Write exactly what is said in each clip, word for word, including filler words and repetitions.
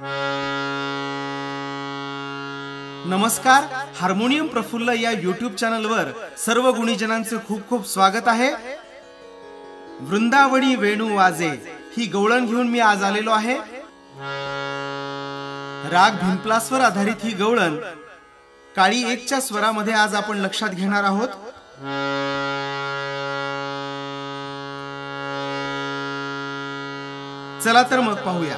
नमस्कार, हार्मोनियम प्रफुल्ल या यूट्यूब चॅनलवर सर्व गुणीजनांचे खूप खूप स्वागत आहे। वृंदावनी वेणू वाजे ही गवळण घेऊन मी आज आलेलो आहे। राग भिमप्लासवर आधारित ही गवळण काळी एकच्या स्वरामध्ये आज आपण लक्षात घेणार आहोत। चला तर मग पाहूया।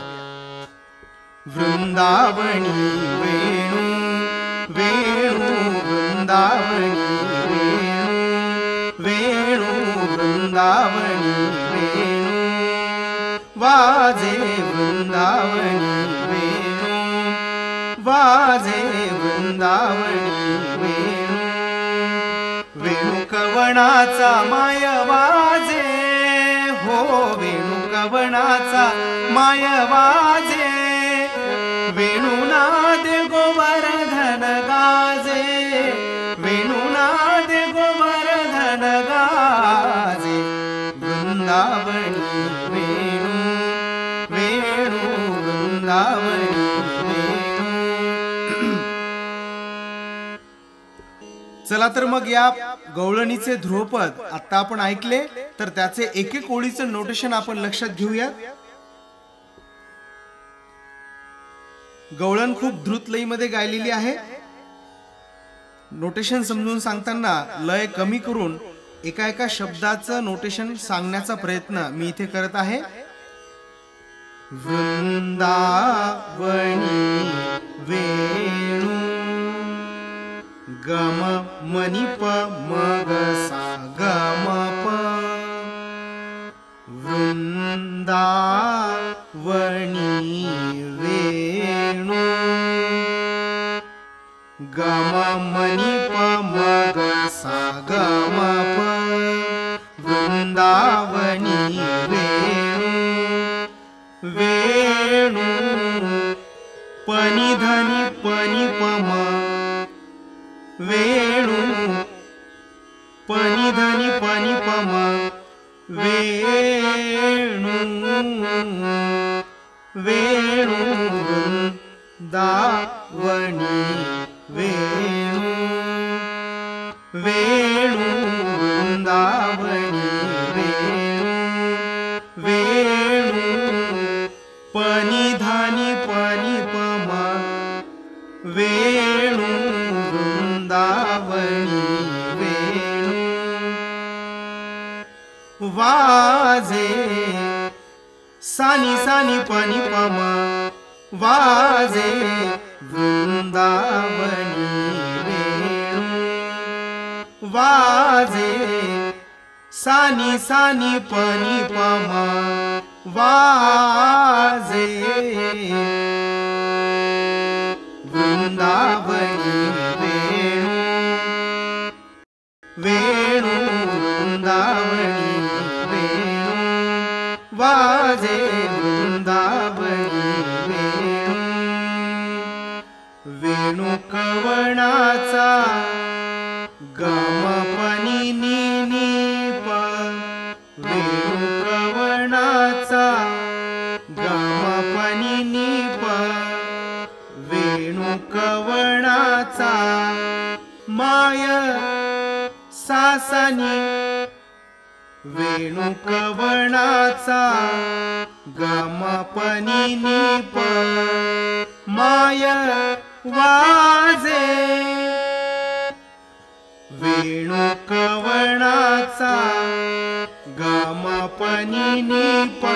वृंदावनी वेणू वेणू वृंदावनी वेणू वेणू वृंदावनी वेणू वाजे वृंदावनी वेणू वाजे वृंदावनी वेणू वेणू कवणाचा माय वाजे हो वेणू कवणाचा माय वाजे वेणुनाद गोवर्धन गाजे वेणुनाद गोवर्धन गाजे वृंदावनी वेणू वेणू वृंदावनी वेणू। चला तर मग या गवळणीचे ध्रुवपद आता आपण ऐकले तर त्याचे एक एक ओळीचे नोटेशन आपण लक्षात घेऊया। गवळण खूप द्रुत लयीमध्ये गायलेली आहे। नोटेशन समजून सांगताना लय कमी करून एका एका शब्दाचं नोटेशन सांगण्याचा प्रयत्न मी इथे करत आहे। वृंदावनी वेणू गम मनी प मग सा गम प वृंदावनी वेणू गम मनी प मग सा गम प वृंदावनी वेणू वेणू पनी धनी पनी पम वेणू पनी धनी पनी पम वेणू वेणू वृंदावनी वेणू वेणु वृंदावनी वेणु वेणु पनी धानी पनी पमा वेणु वृंदावनी वेणु वाजे सानी सानी पनी पमा वाजे वृंदावनी वाजे सानी सानी पनी पमा वाजे वृंदावनी वेणु वेणु वृंदावनी वेणु वाजे वृंदावनी वेणु वेणु कवणाचा गम पनी नी नी प वेणु कवणाचा गम पनी नी प वेणु कवणाचा माय सासनी वेणु कवणाचा गम पनी नी प माय वाजे वेणु कवणाचा गम पनी नी प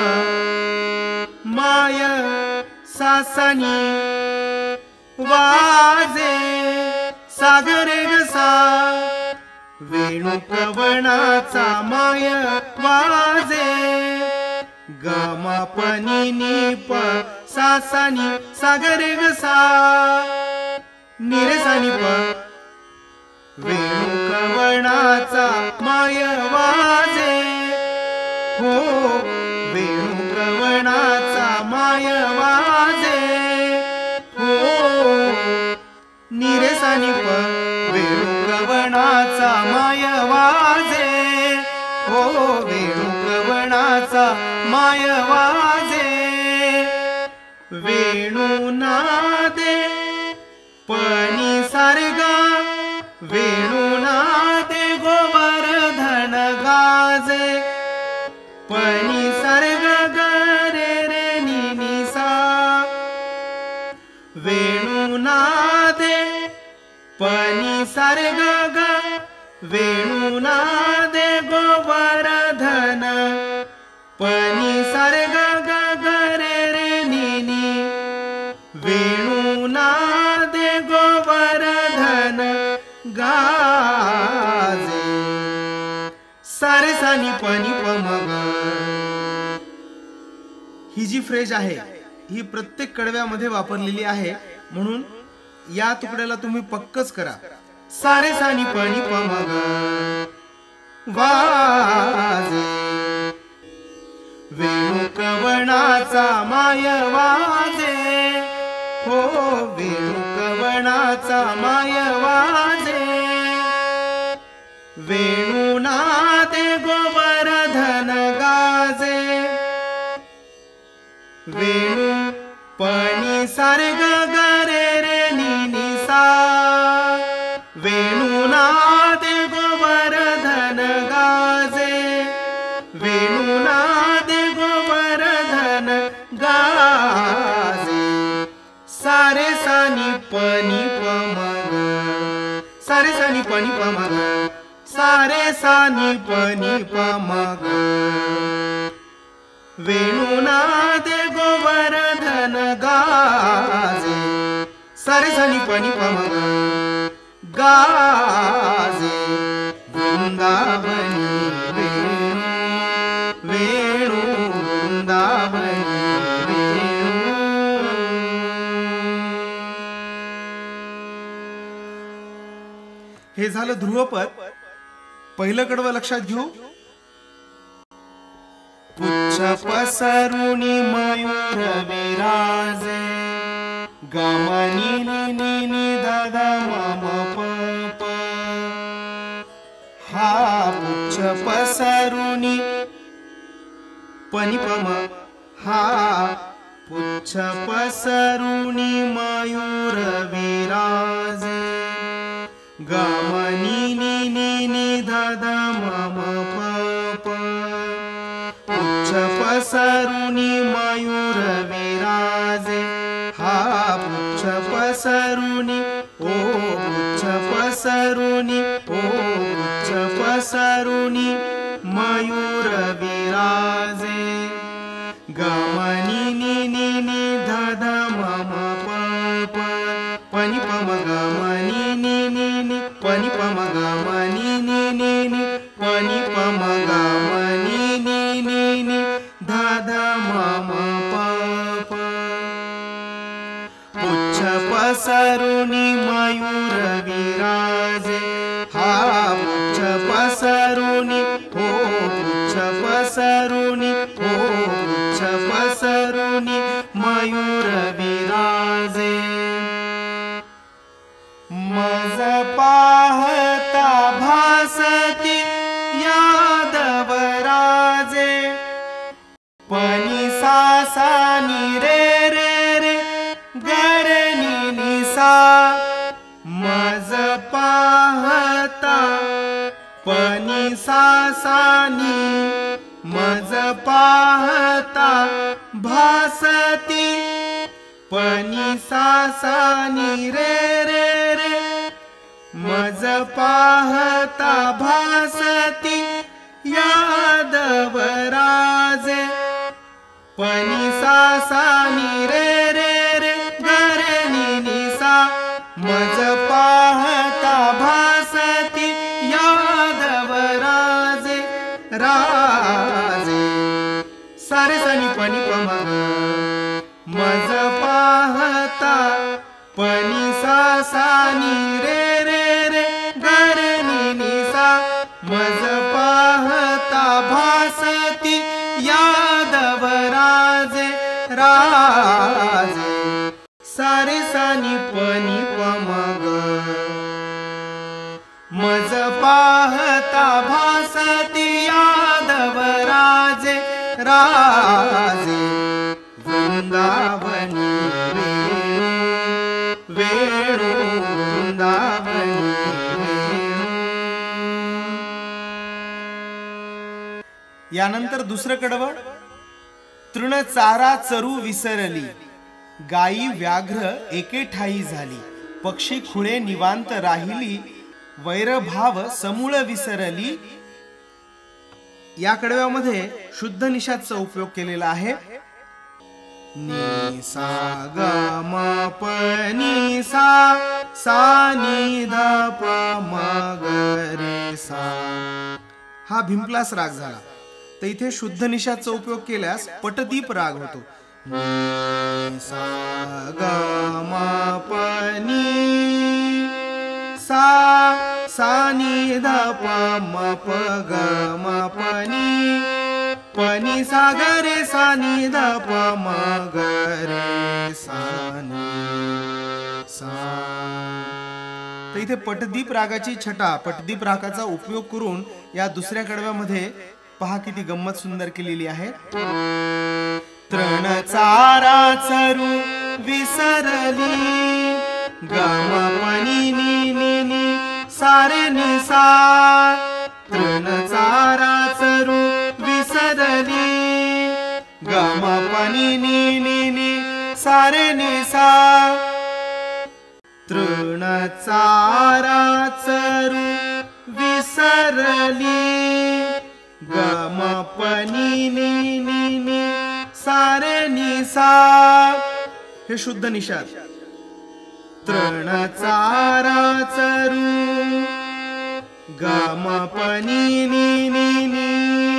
माय सासनी वाजे सागरे गसा वेणु कवणाचा माय वाजे गम पनी नी प सासनी सागरे गसा निरेसानी प वेणु कवणाचा माय वाजे हो वेणु कवणाचा माय वाजे हो निरेसानी प वेणु कवणाचा माय वाजे हो वेणु कवणाचा माय वाजे वेणु वेणुनादे पनि सारगा वेणुनादे गोवर्धन गाजे पनि सारगा ग रे रे नि नि सा वेणुनादे पनि सारगा ग वेणुनादे गोवर्धन पनि सारगा ग ग रे रे नि नि वेणुनादे गोवर्धन गाजे सारे सा नि प नि प म ग। ही जी फ्रेज आहे ही प्रत्येक कडव्यामध्ये वापरलेली आहे, म्हणून या तुकड्याला तुम्ही पक्कच करा। सारे सा नि प नि प म ग वाजे वेणू कवणाचा माय वाजे हो वेणू कवणाचा माय वाजे वेणुनादे गोवर्धन गाजे वेणू पनि सारगा ग रे रे नि नि सा वेणुनादे गोवर्धन गाजे वेणुनादे गोवर्धन गाजे सारे सा नि प नि प म ग सारे सा नि प नि प म ग सारे सा नि प नि प म ग वेणुनादे गोवर्धन गाजे सारे सा नि प नि प म ग गाजे वृंदावनी वेणु वेणु वृंदावनी वेणु। हे झालं ध्रुवपद। पहिलं कडवं लक्षात घेऊ। पुच्छ पसरुनी मयूर विराजे गमनी नि नि नि ध ध म म प प हा पुच्छ पसरुनी पनि प म हा पुच्छ पसरुनी मयूर विराजे गमनी नि नि नि ध ध म म प प पुच्छ पसरुनी मयूर विराजे हा पुच्छ पसरुनी ओ पुच्छ पसरुनी ओ पुच्छ पसरुनी मयूर विराजे गमनी नि नि नि ध ध म म प प पनि प म ग म नि नि नि नि पनि प म ग म नि नि नि नि पनि प म ग म नि नि नि नि ध ध म म प प पुच्छ पसरुनी मयूर विराजे हा पुच्छ पसरुनी ओ पुच्छ पसरुनी ओ पुच्छ पसरुनी मयूर विराजे मज पाहता भासती यादव राजे पनि सा सा नि रे रे रे ग रे नि नि सा मज पाहता पनि सा सा नि मज पाहता भासती पनि सा सा नि रे रे रे मज पाहता भासती यादव राजे पनि सा सा नि रे रे रे ग रे नि नि सा मज पाहता भासती यादव राजे राजे सारे सा नि प नि प म ग मज पाहता पनि सा सा नि रे रे रे ग रे नि नि सा मज पाहता भासती यादव राजे राजे सारे सा नि प नि प म ग मज पाहता भासती यादव राजे राजे वृंदावनी वे। यानंतर दुसरं कडवं, तृण चारा चरू विसरली, गायी व्याघ्र एके ठाई झाली, पक्षी खुळे निवांत राहिली, वैरभाव समूळ विसरली. या कडव्यामध्ये शुद्ध निषादचा उपयोग केलेला आहे. नि सा ग म प नि सा, सा नि ध प म ग रे सा. हा भिमप्लास राग झाला. तर इथे शुद्ध निषादचा उपयोग केल्यास पटदीप राग होतो. नि सा ग म प नि सा, सा नि ध प म प ग म प नि, प नि सा ग रे सा नि ध प म ग रे सा नि सा. तर इथे पटदीप रागाची छटा, पटदीप रागाचा उपयोग करून या दुसऱ्या कडव्यामध्ये पहा किती गंमत सुंदर केलेली आहे. तृण चारा चरू विसरली, ग म प नि नि नि नि सा रे नि सा. तृण चारा चरू विसरली, ग म प नि नि नि नि सा रे नि सा. तृण चारा चरू विसरली, ग म प नि नि नि नि सा रे नि सा. हे शुद्ध निषाद. तृण चारा चरू, ग म प नि नि नि नि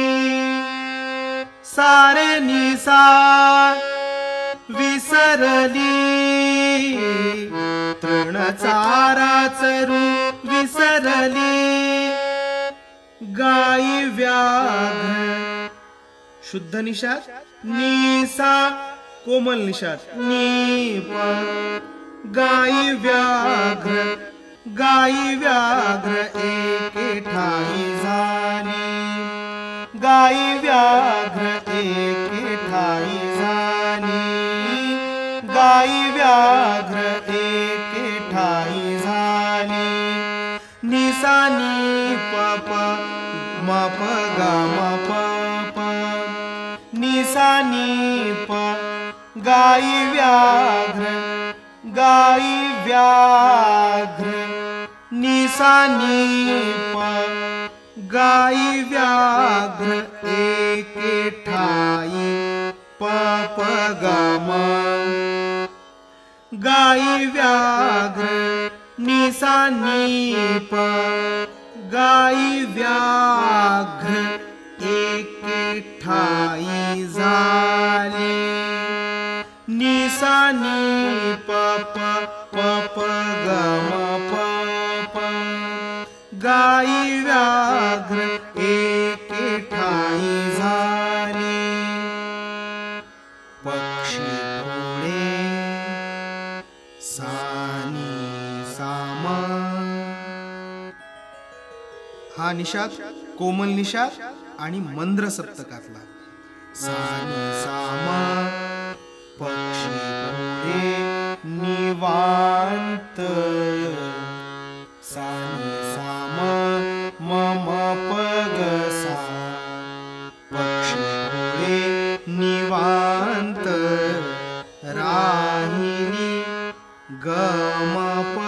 सा रे नि सा. विसरली, तृण चारा चरू विसरली, गायी व्याघ्र. शुद्ध निषाद. नि सा कोमल निषाद. नि प. गायी व्याघ्र, गायी व्याघ्र एके ठाई झाली, गायी व्याघ्र एके ठाई झाली, गायी व्याघ्र एके ठाई झाली. नि सा नि प प म प ग म प प, नि सा नि प. गायी व्याघ्र, गायी व्याघ्र, नि सा नि प. गायी व्याघ्र एके ठाई प प ग म. गायी व्याघ्र नि सा नि प. गायी व्याघ्र एके ठाई झाली, नि सा नि प प प प ग म प प. गायी व्याघ्र एके ठाई झाली, पक्षी खुळे सा नि सा म. हा निषाद कोमल निषाद आणि मंद्र सप्तकातला. सा नि सा म. पक्षी खुळे निवांत, सा नि सा म म म प ग सा. पक्षी खुळे निवांत राहिली, ग म प.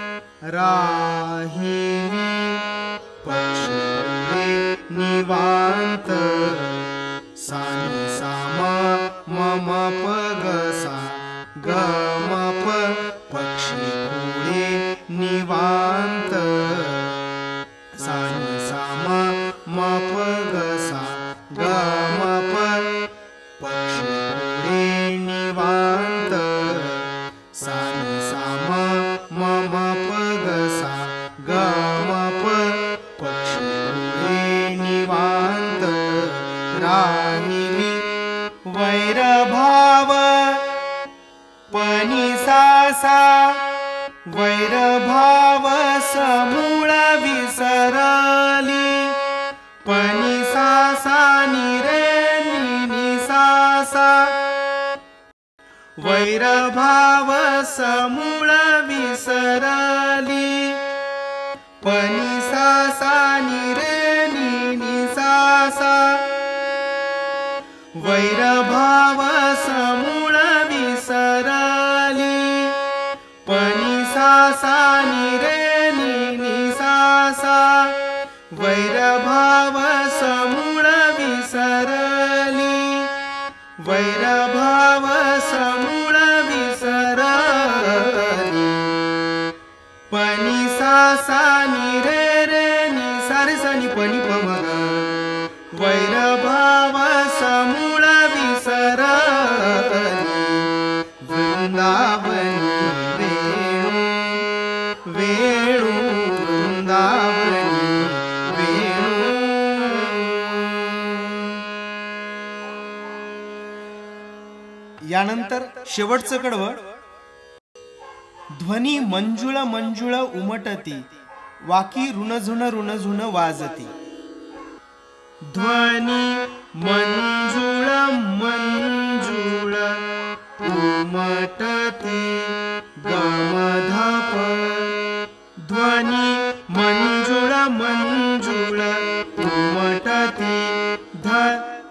राहिली, पक्षी खुळे निवांत, सा नि सा म म म प ग सा. ग म प. पक्षी खुळे निवांत, सा नि सा म म प ग सा. ग म प. पक्षी खुळे निवांत, सा नि सा म म म प ग सा. ग म प. पक्षी खुळे निवांत राहिली, वैरभाव प नि सा सा. वैरभाव समूळ विसरली, प नि सा सा नि रे नि नि सा सा. वैरभाव समूळ विसरली, प नि सा सा नि रे नि नि सा सा. पनि सा सा नि रे नि नि सा सा वैरभाव समूळ विसरली वैरभाव समूळ विसरली पनि सा सा नि रे रे नि सा रे सा नि पनि प म ग वैरभाव समूळ विसरली वृंदावनी वेणू वेणू वृंदावनी वेणू। यानंतर शेवटचं कडवं ध्वनी मंजुळ मंजुळ उमटती वाकी ऋणझुण ऋणझुण वाजती ध्वनी मंजुळ मंजुळ उमटती गमधप ध्वनी मंजुळ मंजुळ उमटती ध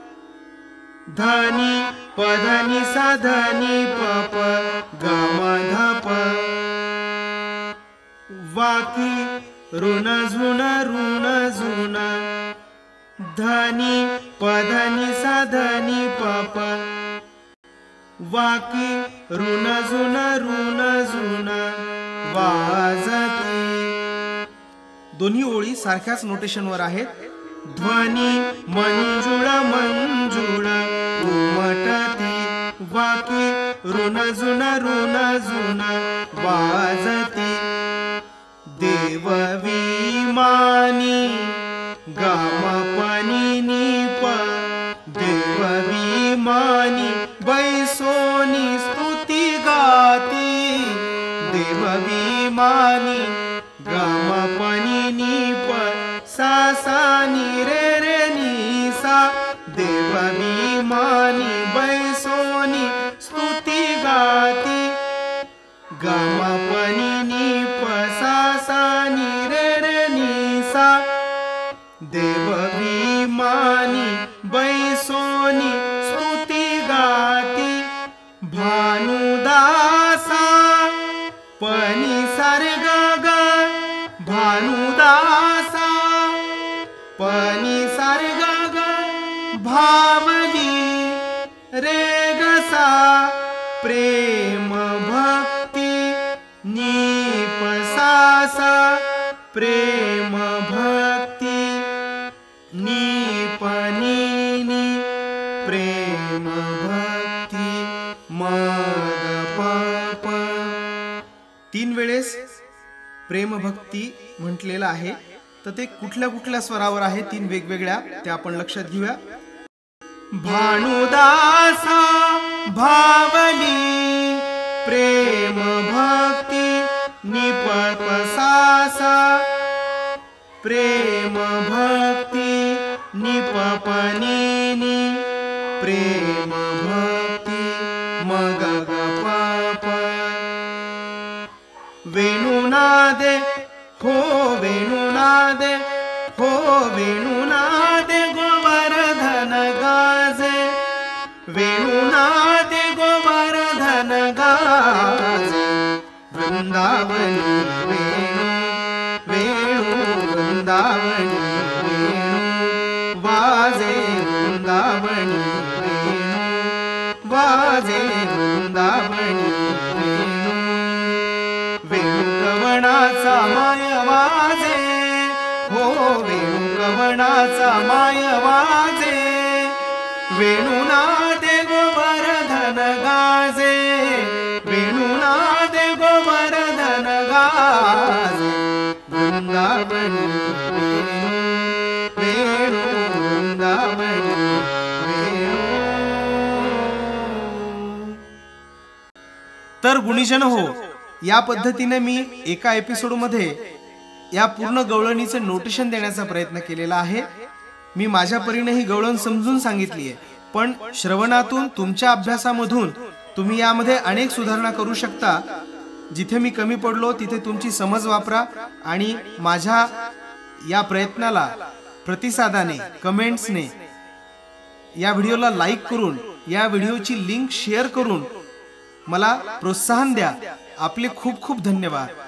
धनी पधनी साधनी पप गमधप वाकी ऋणझुण ऋणझुण धनी पधनी साधनी पप वाकी ऋणझुण ऋणझुण वाजती। दोन्ही ओळी सारख्याच नोटेशनवर आहेत। ध्वनी मंजुळ मंजुळ उमटती वाकी ऋणझुण ऋणझुण वाजती देव विमानी गमपनी नीप देव विमानी बैसोनी स्तुती गाती देव विमानी गमपनी नीप सा सा नि रे रे नि सा देव विमानी बैसोनी स्तुती गाती गमपनी नीप सा सा नि रे रे नि सा देव विमानी बैसोनी स्तुती गाती भानुदासा पनि सर्ग ग भानुदासा पनि सर्ग ग भावली रे गसा प्रेम भक्ती नीप सा सा प्रेम भक्ती नीप नी प्रेम भक्ती मग प प तीन वेळेस प्रेम भक्ती म्हटलेलं आहे। तर ते कुठल्या कुठल्या स्वरावर आहे तीन वेगवेगळ्या ते आपण लक्षात घेऊया। भानुदासा भावली प्रेम भक्ती निपप सासा प्रेम भक्ती निपपनी प्रेम भक्ती मग ग प प वेणुनादे हो वेणुनादे हो वेणुनादे गोवर्धन गाजे वेणुनादे गोवर्धन गाजे वृंदावनी वेणु वेणु वृंदावनी वेणु वाजे वृंदावनी वेणु वाजे वृंदावनी वेणु वेणुकवणाचा माय वाजे हो वेणुकवणाचा माय वाजे वेणुनादे गोवर्धन गाजे वेणुनादे गोवर्धन गाजे वृंदावनी वेणु वेणु वृंदावनी वेणु। तर गुणीजन हो, या पद्धतीने मी एका एपिसोडमध्ये या पूर्ण गवळणीचे नोटेशन देण्याचा प्रयत्न केलेला आहे। मी माझ्या परीने ही गवळण समजून सांगितली आहे, पण श्रवणातून तुमच्या अभ्यासामधून तुम्ही यामध्ये अनेक सुधारणा करू शकता। जिथे मी कमी पडलो तिथे तुमची समज वापरा आणि माझ्या या प्रयत्नाला प्रतिसादाने कमेंट्सने या व्हिडिओला लाईक करून या व्हिडिओची लिंक शेअर करून मला प्रोत्साहन द्या. आपले खूप खूप धन्यवाद.